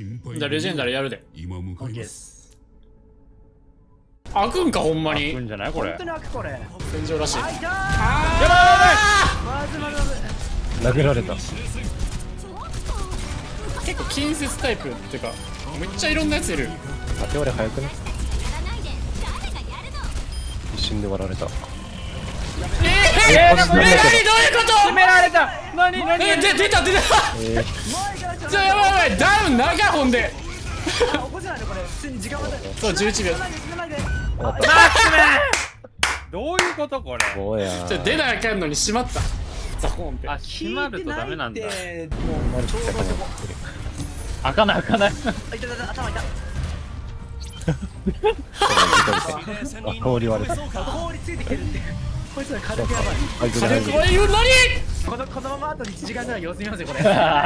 じゃあレジェンダリやるで。 今向かいオッケーま。 ですす。 開くんかほんまに。 開くんじゃないこれ本当に開くこれ。 戦場らしい。 開いたー。 あまずまずまず。 殴られた。 ー結構近接タイプっていうかめっちゃいろんなやついる。 待て俺早くね。一瞬で割られた。 何どういうこと詰められた。何出たじゃあやばいやばいダウン長いほんであ、起こせないねこれ。普通に時間まで。 そう11秒どういうことこれ。 もうやじゃあ出なあかんのに閉まったザコーンってあ、閉まるとダメなんだ。 もうちょうどそこ。 開かない開かない。 あ、いたいた頭いた。 氷割れた。 氷ついてきてるって。こいつら火力やばい。 火火力はいる何このままあと1時間ぐらい様子見ますよこれ。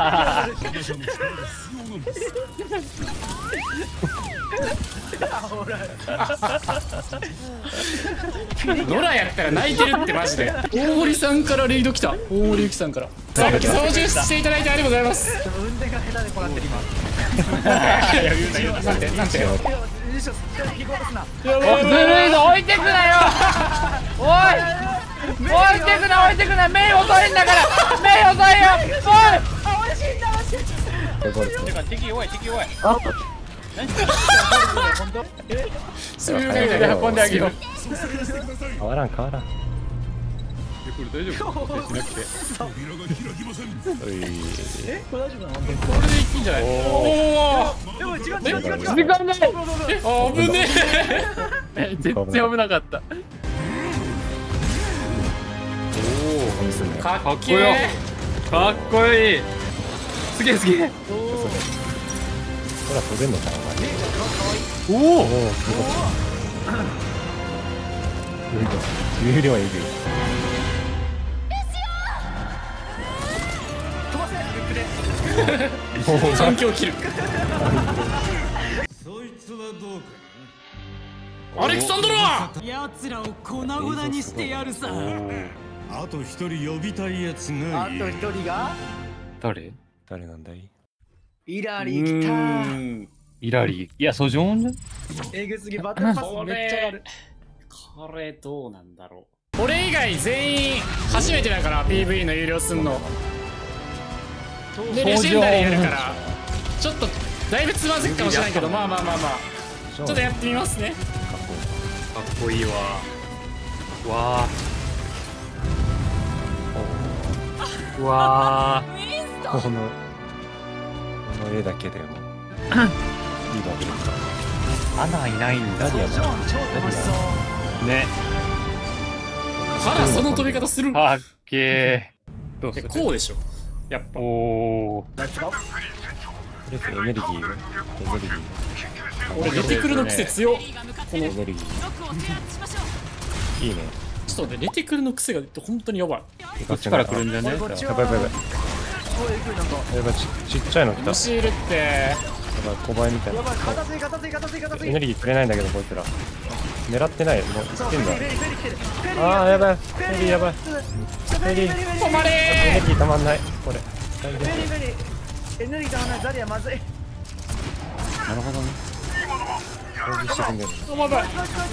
ノラやったら泣いてるってマジで。大森さんからレイド来た。大森ゆきさんからさっき操縦していただいてありがとうございます。 運転が下手でこらってる今。 いや言うな言うななんてなんてよいしょ、聞こうとすな。 やばいずるいぞ置いてくなよ。おい置いてくな置いてくな。目遅いんだから目遅いよ。おい。 あ、俺死んだ死んだ。 てか敵弱い敵弱い。 あすぐで運んであげよう。 変わらん変わらん。 これ大丈夫？しなくて。 おいこれ大丈夫なの？ これでいいんじゃない？おおでも違う違う違う違う。 時間ない。 危ね全然危なかった。 えかかっこっけよえ。 かっこいい。すげえすげえ。 ほら飛べんのかな。 おお。 おおすごい。有料えぐい。 環境を切る。 そいつはどうかアレクサンドラ奴らを粉々にしてやるさ。 な。あと一人呼びたいやつがいる。 あと一人が誰？ 誰なんだい。 イラリー来た。 イラリー。いやソジョン。 えぐすぎバトルパスめっちゃある。 これどうなんだろう。俺以外全員初めてだから PV の有料すんのでレジェンダリーやるからちょっとだいぶつまずくかもしれないけどまあまあまあまあちょっとやってみますね。 かっこいいわ。わー。わー。 この絵だけでもいいわけですか。 穴いないんだ。 超楽しそう。 ね。 からその飛び方する。 かっけー。どうする？ こうでしょやっぱ。 おお。 とりあえずエネルギー俺出てくるの癖強っ。このエネルギーいいね。 ちょっとねレテクルの癖が本当にやばい。 こっちから来るんじゃね？ やばいやばいやばい。やばいちっちゃいの来た。や虫いるってばい小林みたいな。 やばい、片付い片付い片付い片付い。 エネルギーくれないんだけどこいつら。狙ってない。もうそう、 来てんだ。 フェリー来てる。 ああやばい。フェリーやばい。フェリー止まれエネルギーたまんない。これ。大フェリーフェリー。エネルギーたまんない。ザリアまずい。 なるほどね。 攻撃してくんだよ。 ー。お前ばい。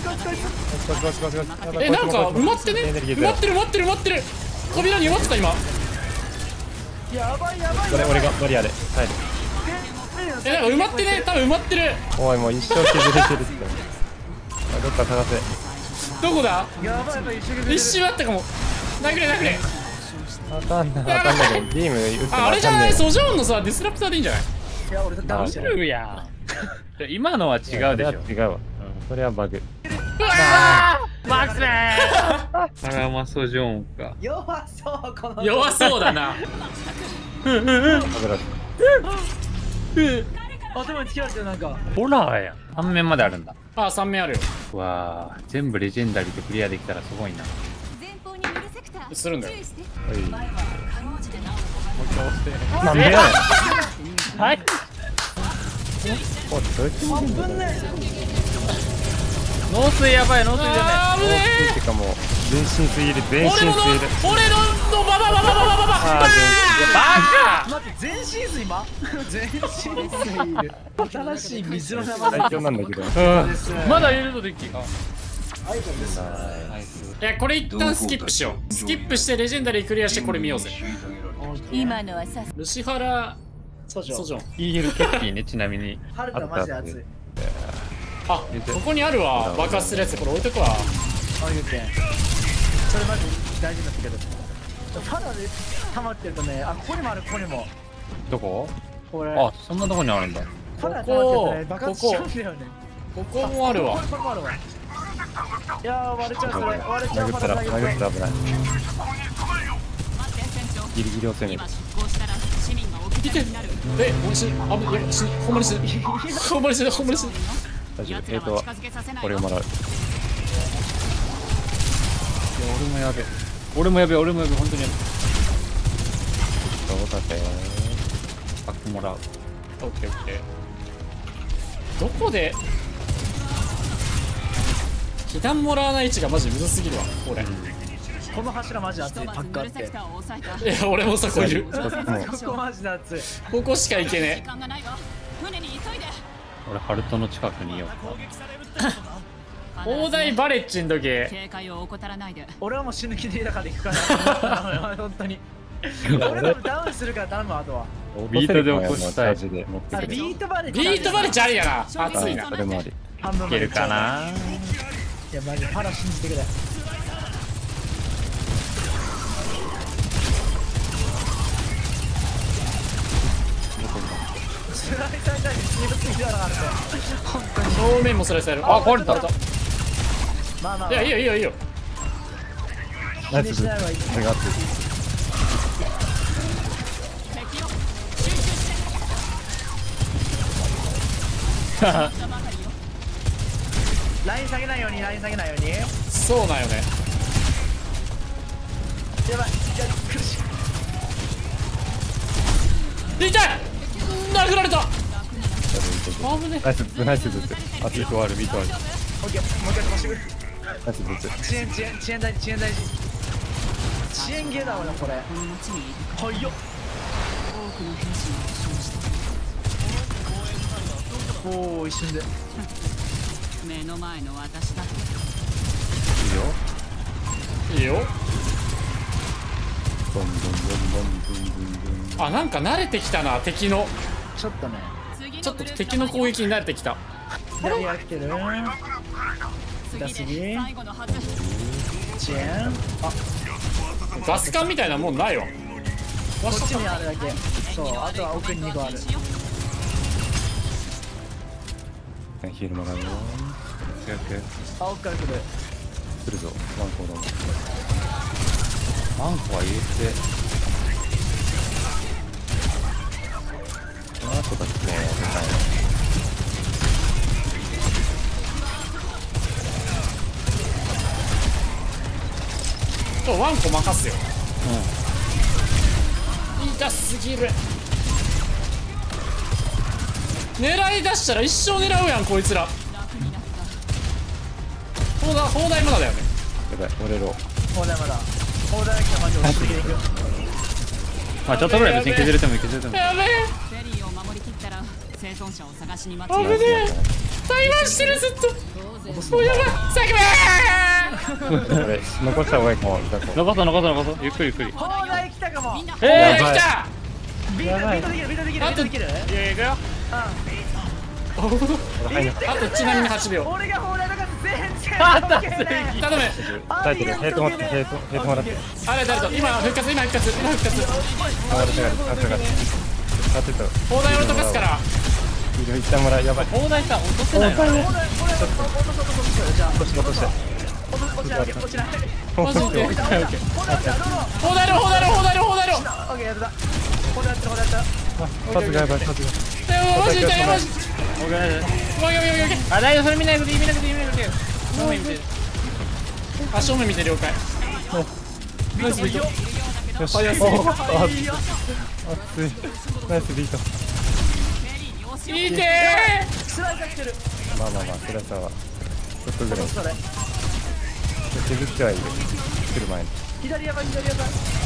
えなんか埋まってね。埋まってる埋まってる埋まってる。扉に埋まってた今。 やばいやばい。 これ俺がバリアで耐える。 なんか埋まってね多分埋まってる。 おいもう一生削れてるって。どっか探せ。 どこだ。 やばいやばい。 一瞬あったかも。殴れ殴れ。 当たんない当たんないけどビーム打ってもあれじゃない当たんねソジョーンのさディスラプターでいいんじゃない。 いや、俺ダウンしてる。 るやん。今のは違うでしょ。 違うわ。それはバグ。 マックスメン。あらまソジョーンか。 弱そうこの。 弱そうだな。 バグだ。 頭につけられてるなんか。 ホラーやん。半面まであるんだ。 あ3面あるよ。 わあ、全部レジェンダリーでクリアできたらすごいな。 するんだよ。 なんでやねん。 はい。 おいどうやって見るんだよ。 ノースイやばい、ノースイじゃあー危ねってかもう全身すぎる全身すぎる。 俺のババババババババあー待って全身水今全身水いる新しい水の名前最強なんだけど。 ん。まだいるとできる。 アイコンですいやこれ一旦スキップしよう。スキップしてレジェンダリークリアしてこれ見ようぜ。 今のはさルシファラソジョソジョン。 EL ケッティね、ちなみに。 春田マジで熱いあ、ここにあるわ。爆発するやつこれ置いとくわ。 あ言うてんそれマジ大事になってくるファラで溜まってるとね、あここにもある、ここにもどこ？ これあ、そんなとこにあるんだ。 ファラで溜まってるとね爆発しちゃうんだよね。 ここもあるわ。 これもあるわ。いやー割れちゃう、それ割れちゃう。 殴ったらファラ殴ったら危ない。ギリギリを攻める。 いてえ、俺死ぬ。あ、いや死ぬ。ほんまに死ぬ。ほんまに死ぬ。ほんまに死ぬ。 大丈夫。はこれをもらう。 俺もやべえ。俺もやべえ、俺もやべえ、本当にやべそうだぜ。 え。パックもらう。 オッケーオッケー。どこで被弾もらわない位置がマジむずすぎるわ。俺。 この柱マジ熱い、パックあっていや俺もそこいる。 ここマジで熱い。 ここしか行けね俺、ハルトの近くにいようか。 え。砲台バレッジんとき。 警戒を怠らないで。 俺はもう死ぬ気でいたから行くから本当に俺多分ダウンするから頼む。あとはビートで起こしたい。 チャージで持ってあくる。 ビートバレビートバレッジありやな。熱いな。 それもあり。 半分いけるかな。 いやマジパラ信じてくれ。スライサーみたいに強すぎだなあれ本当に。 正面もスライスやる。あ、壊れた。 まあまあいやいいよいいよいいよ。 ナイスブ。それが熱い。 ライン下げないように、ライン下げないように。やそうなんよね。 ばい、いや苦しい。 痛い。殴られた。危ねナイスブナイスブって。熱い。 ビートある、ビートある。 オッケー、もう一回飛ばしてくれ。 ナイスブって。 遅延大事、遅延大事。遅延ゲーだ俺これ。はいよ。おお一瞬で。 目の前の私だ。 いいよ。 ボンボンボンボンボンボンボン。 あ、なんか慣れてきたな。敵のちょっとね。 ちょっと敵の攻撃に慣れてきた。 何が来てる？痛すぎ。遅延。あ、 ガス管みたいなもんないわ。 こっちにあるだけ。そう、あとは奥に2個ある。 ヒールもらうよ。 あ、奥から来る。 来るぞ。ワンコード。ワンコは入れて。この後だってね、 ワンコ任すよ。痛すぎる。狙い出したら一生狙うやんこいつら。砲台まだだよね。 やばい、折れろ。 砲台まだ。砲台が来たらマジで押し切りいく。 まあちょっとぐらい別に削れてもいい、削れてもいい。 やべえ。 フェリーを守りきったら生存者を探しに待危ねえ。対話してるずっと。もうやばい。叫べこれ、残した方がいいかも。 残そう。ゆっくりゆっくり。 砲台来たかも。 来た。 ビートできる、ビートできる、ビートできる。 いやいくよ。あとちなみに8秒。 俺が砲台とか全然頼む。 タイトル、ヘイト持って、ヘイトもらって。 あれ誰と今復活。 あ、俺手が当てた。 砲台俺溶かすから。 ヒール一旦もらう。やばい。 砲台さん落とせないの？ じゃあ落として。 落ちない。 マジで。砲台の。オッケーやった。砲台やった。 パスがやばい、パスが。 マジで痛いマジ。 オッケー。 あ、 大丈夫、それ見ないでいい。正面見て。 あ、正面見て了解。ナイスビート。 よし。 早すぎ。 熱い。ナイスビート。 いてスライサー来てる。 まあ、スライサーは。 ちょっとぐらいそれ削ってはいる。来る前に。 左やばい左やばい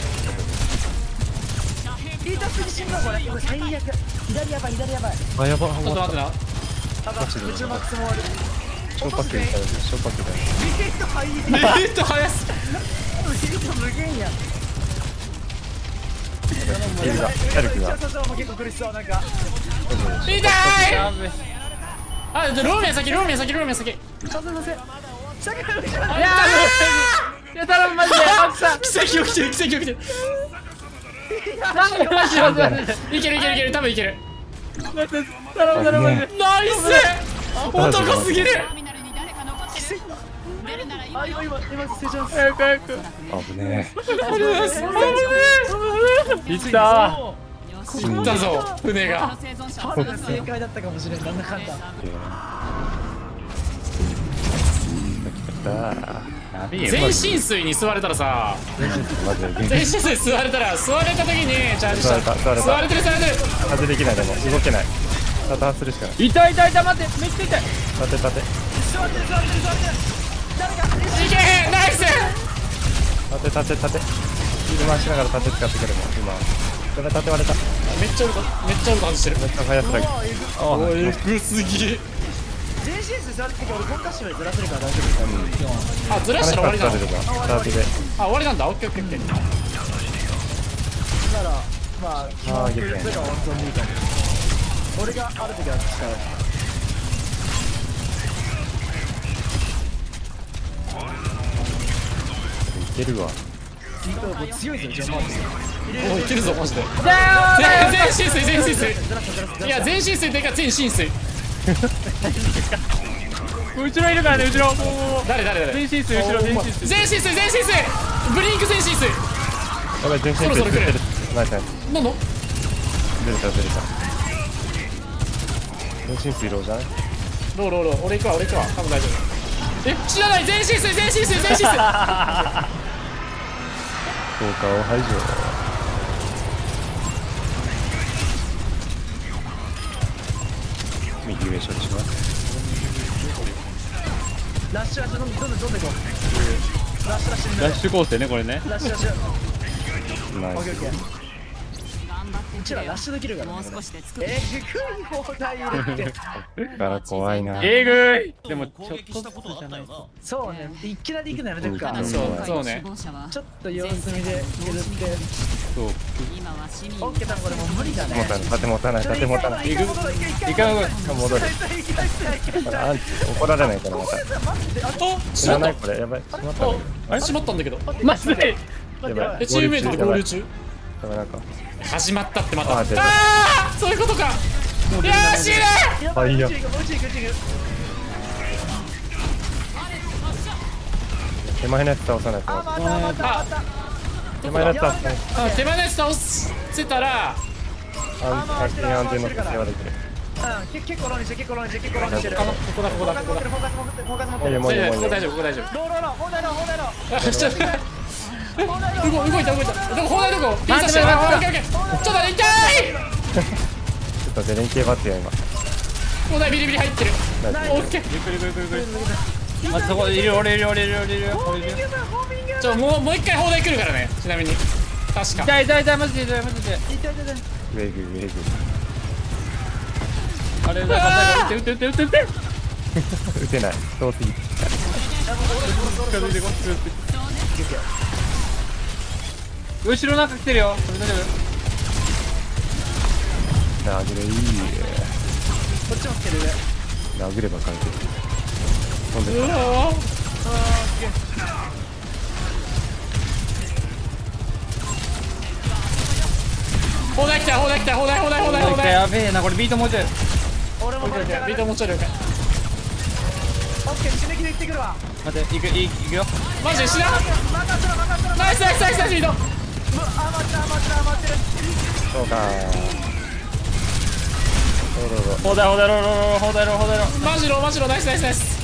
痛すぎしんのこれ最悪左やばい左やばいあ、やば。 ちょっと待ってな。 ただ宇宙マックスも終わる小パックみたいな。小パックだよ。 ビート入りビート速す。 ビート無限やキルが、キャルクが。 そうもう結構苦しそうなんか痛い。あ、ローメン先、ローメン先、ローメン先。 すいません下から後ろいやー、いや頼むマジでマキさん。 奇跡起きてる、奇跡起きてる。 マジでマジでマジで。 いけるいけるいける、多分いける。 頼む頼むマジで。 ナイス。男すぎる。 ターミナルに誰か残ってる。出るなら今あ今成長す早く早く。 危ねいった行ったぞ、船が。 生存者を探す正解だったかもしれんなんだかんだえ。 全身水に座れたらさ、 マジで全身水座れたら、座れた時にちゃんとした。 座れた座れてる座れてる。 風できないでも動けない。ただするしかない。 痛い痛い痛い待ってめっちゃ痛い。 立て立ていけへん、ナイス。 立て立て立て。ヒール回しながら立て使ってくれも今。これ立て割れた。 めっちゃウルト、めっちゃウルト外してる。 めっちゃ速すぎ。 おい、エグすぎ。 全身数座るとき俺コンカッションでずらせるから大丈夫あ、ずらしたら終わりなの。 スタートで。 あ、終わりなんだ。オッケーオッケーオッケー。 だからまあ基本クルスが本当にいいと思う俺があるときは力いけるわ。 強いぞジョンマーズおい、いけるぞマジで。 だよ全身水、全身水。いや、全身水っていうか全身水。 後ろいるからね後ろ。 誰誰誰。 全身水後ろ全身水。 全身水、全身水。ブリンク全身水。 やばい、全身そろそろ来る。 ナイスナイス。 なんの。 出れた出れた。全身水ローじゃない？ ローローロー、俺行くわ、俺行くわ。多分大丈夫。え、知らない。全身水、全身水、全身水。 効果を排除。右上処理します。 ラッシュラッシュどんどんいこうラッシュラッシュラッシュコースでねこれね。 ラッシュラッシュナイス。 オッケーオッケー頑張ってうちらラッシュできるからもうね少しで作る。 ぐい放題入れてだから怖いな。 えぐい。でもちょっ攻撃したことはあったよな。 そうねいきなり行くのやめてくかそうね。 ちょっと様子見で削ってそう。 今は市民オッケー多分これもう無理だね持たない、盾持たない、盾持たない。 一回戻ろう一回一回戻る。アンチ怒られないからまた。 あ、 知らないこれやばい。しまったね。 あれ閉まったんだけど。 マジで。 やばい。 え、チームメイトと合流中。 やばいなんか。 始まったってまた。 あ、出た。 ああ、そういうことか。よーしー。 あ、いいよ。手前のやつ倒さないと。手前のやつ倒さない。 あ、手前のやつ倒せたら。 安全の設定はできる。 結構ローにして結構ローにして結構ローにしてるここだここだここだ。 フォーカス持ってフォーカス持っていやもういいよもういいよ。 ここ大丈夫、ここ大丈夫。 ローローロー放題ロー放題ローあ、ちょっと。動いた動いた。どこ、放題どこ。ピン刺して。オッケーオッケー。ちょっと痛い。 ちょっとデレン系バッテよ今。 放題ビリビリ入ってる。オッケー。 ゆっくりゆっくりゆっくり。あそこいる俺いる俺いる俺いる。 もう一回放題来るからね。ちなみに。確か。 痛い痛い痛いマジで痛いマジで。 ウェグウェグ。 あれだから撃って撃って撃って撃って撃って。 撃てない。遠すぎ。 近づいてこう。後ろなんか来てるよ。これ大丈夫？ 殴れいい。 こっちも来てる殴れば完璧。飛んでた。 うわ放題来た、放題来た、放題放題放題放題。 やべえなこれビートもうちょい。 俺もこれビートもうちょい了解。 オッケー死ぬ気で行ってくるわ待って行くよ。 マジで死な。ナイスナイスナイスナイスビート。 余ってるそうか。どうぞどうぞ。 放題放題ローロー放題ロー放題ロー。 マジロマジロナイスナイスナイス。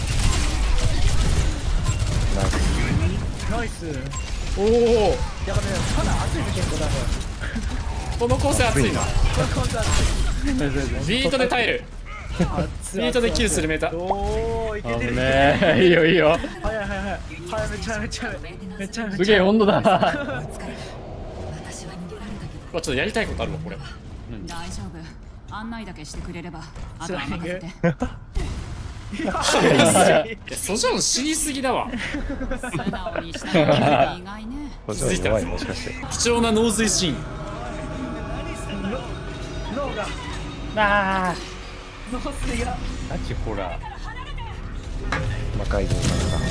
ナイス。 ナイスおお。 やばいねただ熱いね結構だこの構成熱いな。 このコンサートビートで耐える。 ミートでキルするメーター。 おおいけてる。 ねえ、いいよいいよ。 はいはいはいはい。めちゃめちゃめちゃめちゃ。 すげえ温度だ。 うわ、ちょっとやりたいことあるわこれ。 大丈夫。案内だけしてくれればあとは任せて。 いやソジョン死にすぎだわ。 素直にしたら意外ね。 こっちの弱いもしかして。 貴重な脳髄シーン。 脳があ脳水が。 あ、マジホラー。 魔界道なん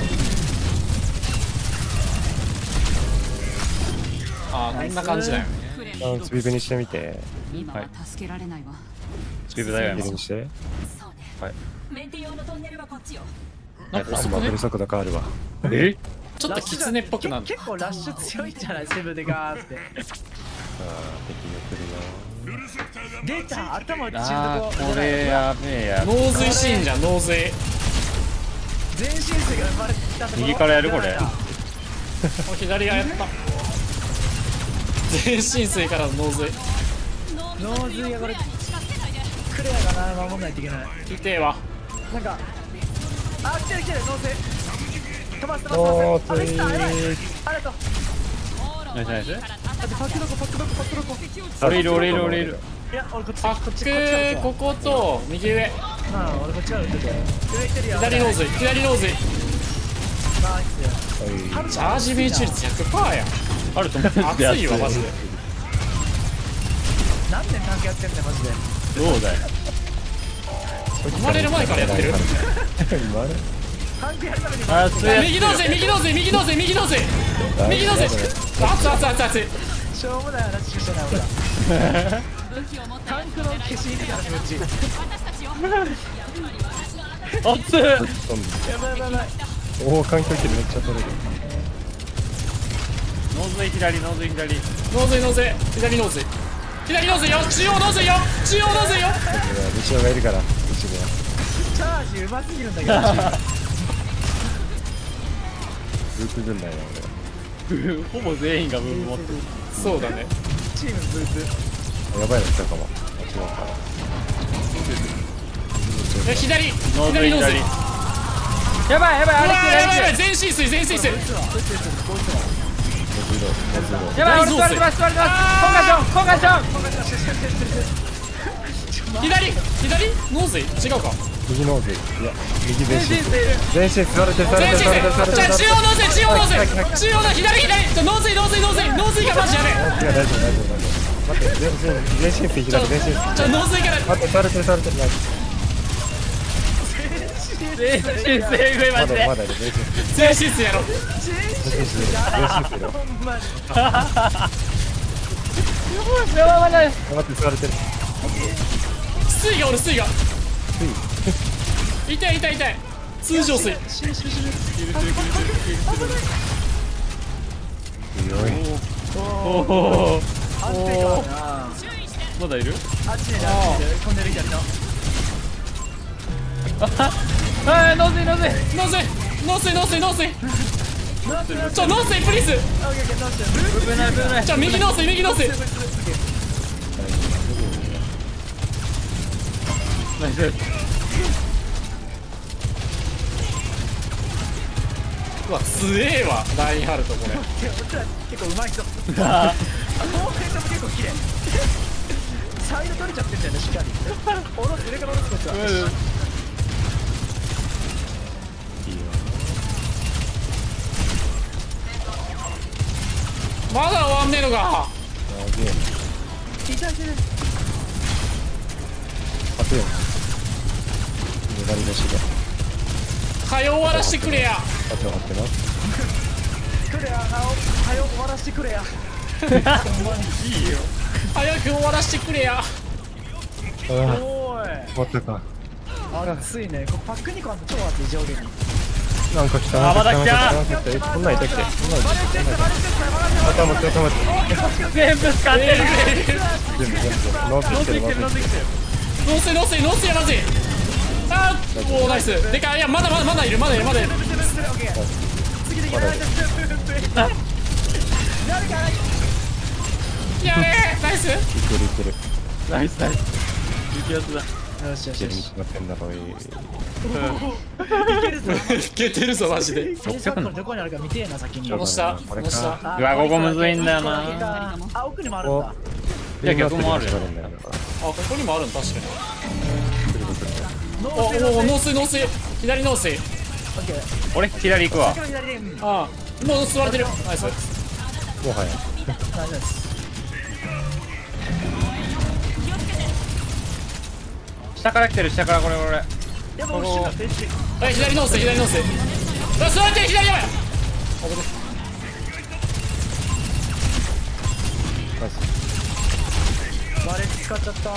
あー、こんな感じだよね。 だ。つびぶにしてみて。 今は助けられないわ。 スピードだよつびぶにして。はい。 メンテ用のトンネルはこっちよ。 なんか遅くねあんま振り。速度変わるわ。 え？ ちょっとキツネっぽくなる。 結構ラッシュ強いんじゃない？セブでガーって。 さあ、敵が来るよ。 出た頭打ち死ぬあとこ。 ー、これやべえや。 脳髄シーンじゃん、脳髄。 全身水が生まれてきたところ。 右からやるこれ。 お、左がやった。全身水からの脳髄。 脳髄がこれクレアがな守んないといけない。 痛えわ。 なんかあ来てる来てる脳髄。飛ばす飛ばす飛ばす。 おーあできたやばい。ありがとう。 ナイスナイス。 だってパックどこパックどこパックどこ。 俺いる俺いる俺いる。 いや俺こっちパこっちック、ここと右上。 まあ俺こっちから打ってて。上来てるよ。 左脳髄、左脳髄。 ナイス。 チャージ命中率 100% やん。 あると思って熱いわマジで。 何年関係やってんだよマジで。 どうだよ。 生まれる前からやってる。 関係やるためにあー、強いやつ。 右脳髄、右脳髄、右脳髄、右脳髄。右脳髄。熱い熱い熱い熱い。 しょうもない話しかしてない俺ら。 武器を持ったタンクの消し入れたらこっち。 私たちよ。 熱っ。 やばいやばいやばい。 おお、環境キルめっちゃ取れる。 ノーズイ左、ノーズイ左。 脳髄脳髄、左脳髄。左脳髄よ、中央脳髄よ、中央脳髄よ。 後ろがいるから、後ろが。 チャージうますぎるんだけど。 ループ軍団や俺。 ほぼ全員がブーム持ってる。 そうだね。 チームブーツ。 やばいの来たかも。あ、違うか。 左、 ノーズイ左脳髄。 左。やばいやばい、あれうわーやばいやばい、 来全身水、全身水。 やばい、俺座れてます座れてます。コンガションコンガション。 左、左脳髄、違うか。 右ノーズ。いや、右全身。全身座れてる、座れてる、 全身座れてる、座れてる。 じゃあ中央脳髄、中央脳髄、中央の左、左、脳髄、脳髄、脳髄、脳髄がマジやべえ。 いや、大丈夫、大丈夫、大丈夫。待って、全身水左、全身水。 じゃあ脳髄から。 待って、座れてる、座れてる。 全身セーフマジで。 まだいる、全身水。 全身水やろ。 全身水。全身水だ。 ほんまに。 やばいまだです。 待って、座れてる。 水がおる、水が。痛い痛い痛い。通常水。 強い。 おお。 安定感あるな。 まだいる？ あっちにあっちに飛んでる左の。 はい、ノーズイノーズイ。 脳髄、脳髄、脳髄、脳髄。脳髄プリーズ。 危ない危ない。 じゃあ右脳髄、右脳髄。 ナイス。 うわ、強えわ、ラインハルトこれ。 結構うまい人。後編も結構綺麗。サイド取れちゃってんだよね、しっかり。下ろす、上から下ろすこっちは。 まだ終わんねえのか。 痛い痛い。 あとよ。粘り出しで。 はよ終わらしてくれや。 あとはってます。 くれや、はよ終わらしてくれや。 早く終わらしてくれや。 ああ、 おーい。 終わったか。 熱いね。これパック2個あるの超熱い、上下に。 なんか来た。 あまだ来たなんか来た。こんなんいたっけ。こんなんいたっけ。頭って頭って。 全部使ってる。 全部。ノース来てる、ノース来てる。 脳髄、脳髄、脳髄やまずい。あー、おーナイス。でかい、いや、まだいる、まだいる。 次でやらないと。 やべえ、ナイス。 いけるいける。 ナイスナイス。激アツだ。 よしよしよし。 蹴りに決まってんだろう。 いけるぞ。 いけてるぞマジで。 テレサッカーどこにあるか見てえな先に。 この下これかこの下。 うわここむずいんだよな。 あ、奥にもあるんだ。 いや逆もあるよ。 あここにもあるん確かに。 ノおお農水農水左農水。 オッケー。 俺左行くわ。 左で。うん。 ああもう座れてる。ナイス。 もはや。 大丈夫です。 下から来てる下からこれ。 やっぱ後ろがフェンシ。 はい左農水左農水。あ座れてる左やばい。 バレ使っちゃった。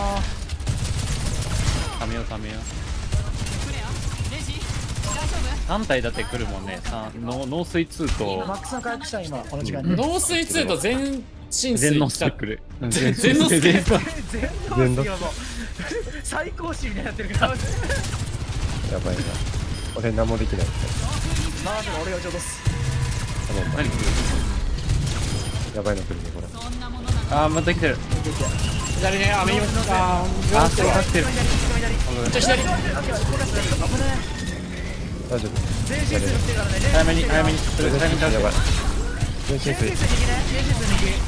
ためよう。3体だって来るもんね。農水2とマックスの回復した今この時間に。 農水2と全浸水全農水来る。 全農水。 全能もう最高詞みたいになってるから。 やばいな。俺何もできない。 まあでも俺がちょうどす。 何来る？ やばいの来るねこれ。 あーまた来てる。 左ねあ右もああそう来てる。 じゃ左。 大丈夫。 全身水来てるからね。 早めにやばい。全身全身水。 水右ね。全身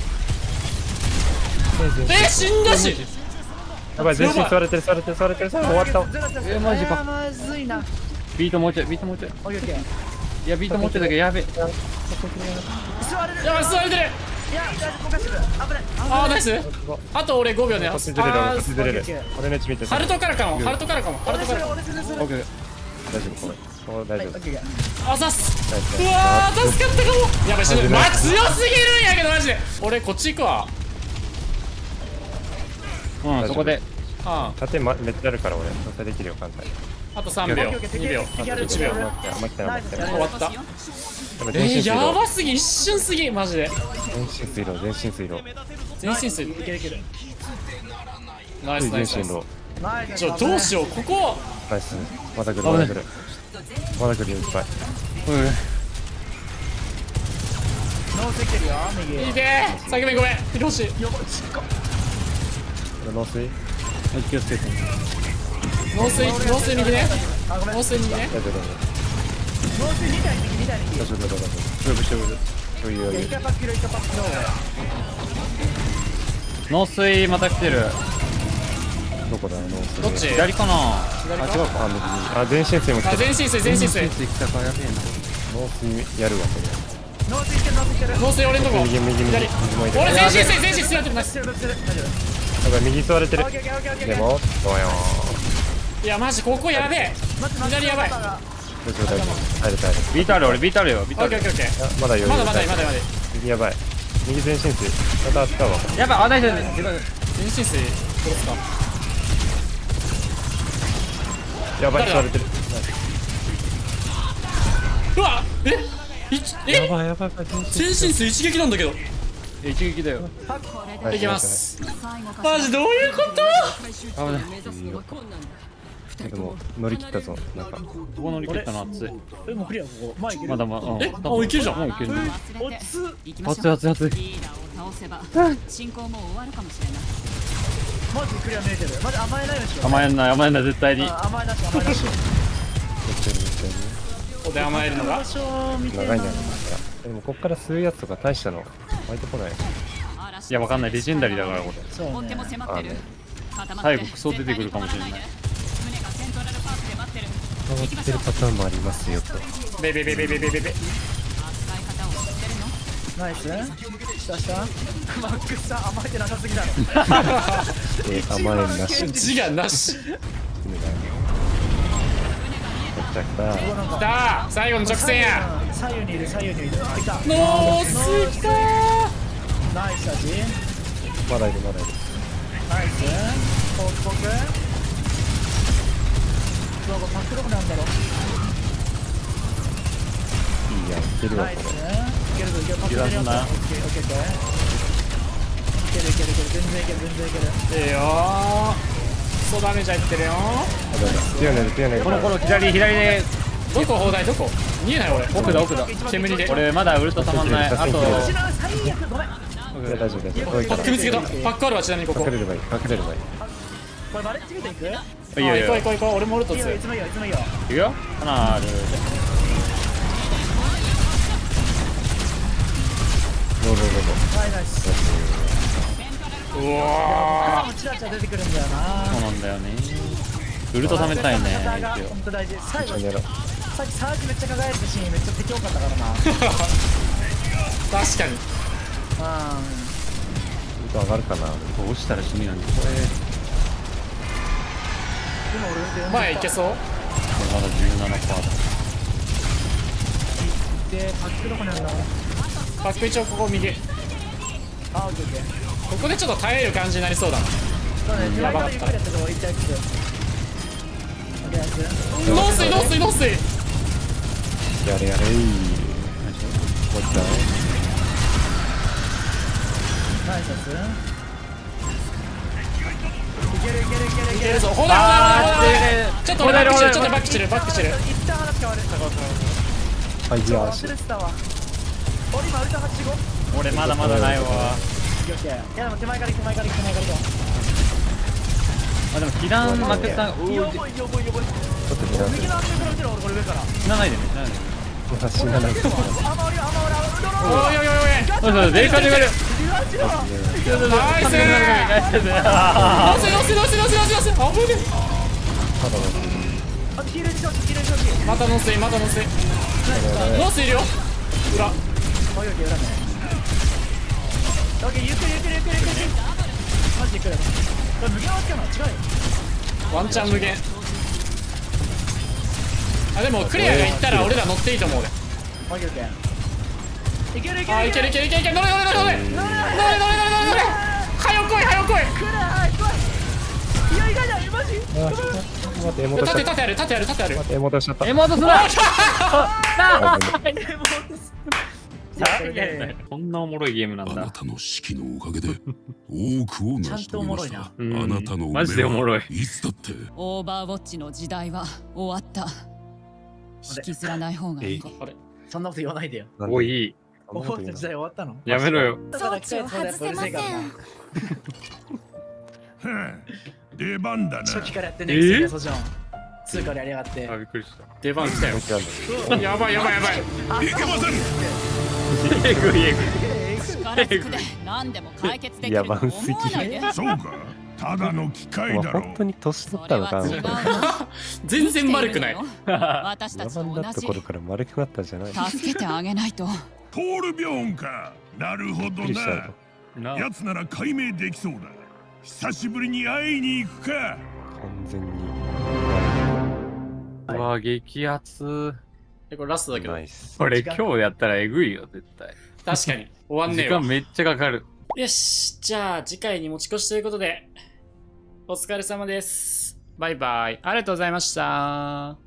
水右。 死んだし。 やばい全身座れてる終わった。 マジか。 まずいな。 ビートもうちょい。 オッケーオッケー。 いやビートもうちょいだけどやべえ。 座れる。 やばい座れてる。 いや大丈夫。こかしてる。危ない。 あーナイス。あと俺5秒ね。 こっち出れるこっち出れる。俺の位置見て。 ハルトからかも。 俺するオッケー。大丈夫これ。大丈夫。 あざっす。うわー助かったかも。やばい死ぬ。まあ強すぎるんやけどマジで。俺こっち行くわ。 そこで。 盾めっちゃあるから俺調整できるよ簡単に。 あと3秒2秒1秒。 あんま来てない終わった。 全身水や路ばすぎ一瞬すぎマジで。 全身水路全身水。 いけるいける。 ナイスナイスナイス。 ナイス。 どうしようここ。 ナイス。まだ来るよいっぱい。 ノース来てるよ右。 いけー先めごめんヒロシ。 農水気をつけて。 農水右ね。 あごめん。 農水右ね。 大丈夫ノース2体右2体右。 大丈夫そういうイカパッキロイカパッキロ。 農水また来てる。 どこだ農水どっち。 左かな。 あ違うか右あ全身水も来てる全身水全身水。 来たかやべえな。 農水やるわこれノース来てるノース来てる。 農水俺んとこ。 右もいる俺全身水座れてるナイス。 大丈やばい右座れてる夫。オッケーオッケーオッケー。 でもどうよいやマジここやべえ。左やばい。 大丈夫耐えるビートある俺ビートあるよ。ビートあるオッケーオッケーオッケー。 まだ余裕まだまだ右やばい右全身水また扱うわやばいあ大丈夫。 全身水殺すか。 やばい座れてるうわやばい全身水一撃なんだけど。 一撃だよ。 いきます。マジどういうこと。 危ない。 でも乗り切ったぞなんかここ乗り切ったの熱い。 もうクリアここ。前行ける。 まだまだ。 あいけるじゃん。 もういける。 落ちす。 熱い。 リーダーを倒せば進行も終わるかもしれない。 マジクリア見えてる。マジ甘えないでしょ。 甘えんな絶対に。 甘えなし甘えなし。 こここで甘えるのが。 場所見て長いんじゃないですかでもこっから吸うやつとか大したの湧いてこないいやわかんないレジェンダリーだからこれ。 そうね追っ手も迫ってる。 最後クソ出てくるかもしれない。 船がセントラルパークで待ってる。 変わってるパターンもありますよとベベベベベベベベ。 扱い方を知ってるの？ ナイス。下マックスさん甘えてなさすぎだろ。 甘えんなし自我なし。 来たきた最後の直線や。 左右にいる。いた。 ノースきた。 ナイス味。 まだいるナイス。ポクポク。どこパックどこなんだろう。 いいやいけるわこナイス。いけるぞいける。パック出るよ。オッケーオッケー。いける全然いける。 いいよー。クソダメージ入ってるよー。 れ強いねこの左で。 どこ砲台どこ見えない俺。 奥だ煙で。 俺まだウルトたまんない。あと最悪ごめん。 大丈夫遠いからパック見つけた。パックあるわちなみにここ。 隠れればいいこれバレッジ見ていく？ あ、行こう行こう行こう。俺もオルトいいよ、 強い。 いつもいいよ、いつもいいよ。 いくよ。花ある。 はい、ナイス。 うわもチラチラ出てくるんだよな。 そうなんだよね。ウルト貯めたいね。 本当大事。最後、 やろう。 さっきサージめっちゃ輝いたシーンめっちゃ敵多かったからな。 確かに。 上がるかな。 どうしたら死ぬのに。これ。 今俺前行けそう。 まだ17%だ。 で、パックどこにあるんだ。 パック一応ここ右。 あ、オッケーオッケー。 ここでちょっと耐える感じになりそうだな。 そうね、手前からゆっくりやったとこ行ったやつ。オッケー、ナイス。 ノースイノースイノースイ。 やれやれー。もう一回。 ナイスです。いけるいけるいけるいける。 いけるぞ。ほらほらほらほら。ちょっとバックしてる、ちょっとバックしてる、バックしてる。 一旦話変わる。 はい、じゃあ、 忘れてたわ。俺今ウルト85。 俺まだまだないわ。 オッケーオッケー。いやでも手前から行く、手前から行く、手前から行こあ、でも被弾負けた。 う。いいよボイ、いいよボイ、いいよボイ。 ちょっと見な右の安全から見てる、俺これ上から。 死なないでね、死なないでね。 死なない。 あまおりあまおりあおいおいおいおい。 そうそう、デリカデリカで。 ナイス。ノースイノースイノースイノースイノースイノースイ。あぶね。 あとヒールにしよう、ヒールにしよう。 またノースイ、またノースイ。ノースいるよ。裏。 オッケー裏ね。オッケーゆっくりゆっくりゆっくりゆっくり。マジでゆっくり。これ無限はつかない、違うよ。 ワンチャン無限。あ、でもクレアが行ったら俺ら乗っていいと思うで。 オッケーオッケー。いけるいけるあ、いけるいけるいけるいける。乗れ乗れ乗れ乗れ乗れ乗れ乗れ乗れ。はよ来いはよ来い。 くれ、はい来い。いや意外だよ、マジ。 待って、戻しちゃった。 縦ある縦ある縦ある。 戻しちゃった。 エモートすな。こんなおもろいゲームなんだ。 あなたの指揮のおかげで多くを成し遂げました。あなたのマジでおもろい。 いつだってオーバーウォッチの時代は終わった引きずらない方がいいあれそんなこと言わないでよ。 おいいい。 おばあちゃん時代終わったの。 やめろよ。 装置を外せません。 出番だな。 初期からやってね、ソジョン。2からやりやがってあ、。びっくりした。 出番来たよ。やばいやばいやばい。 いけません。 えぐいえぐい。 力ずくで何でも解決できると思わないで。 そうか。ただの機械だろ本当に年取ったのかな。 それは違うの。 全然丸くない。 私た野ちと同蛮だった頃から丸くなったんじゃない。 じ助けてあげないと。 ポール・ビョーンか。なるほどびっくりしたよな。奴なら解明できそうだ。久しぶりに会いに行くか。 完全に。 うわ、激アツ。 これラストだけど。 ナイス。 これ今日やったらえぐいよ、絶対。 確かに。終わんねえわ。 時間めっちゃかかる。 よし。じゃあ次回に持ち越しということで、お疲れ様です。バイバイ。ありがとうございました。